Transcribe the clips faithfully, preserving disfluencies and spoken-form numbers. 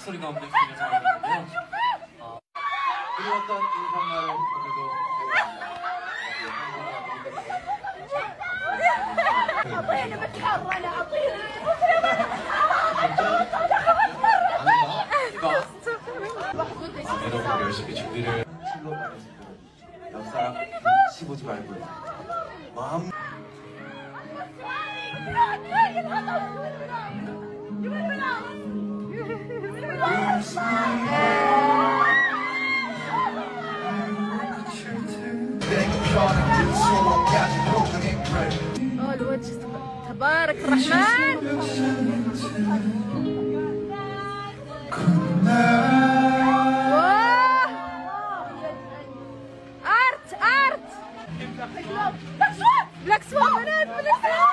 소리 가운데 저희가 잘 들었는데요. 어, 그리웠던 인상날을 오늘도 여러분 열심히 준비를 실로 가겠습니다. 옆사람 눈치 보지 말고요. 마음 اه الوجه تبارك الرحمن. ارت ارت بلاك سوان بنات بلاك سوان.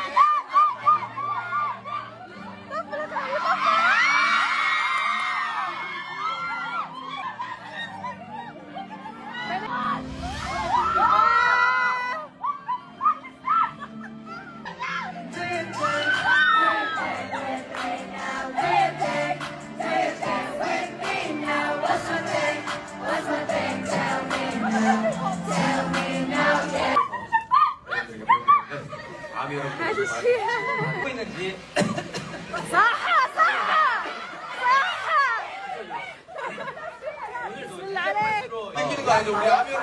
마음이 여러분 하고 있는지 صحة صحة صحة. بسم الله عليك. 땡기는 거 아니죠? 우리 아미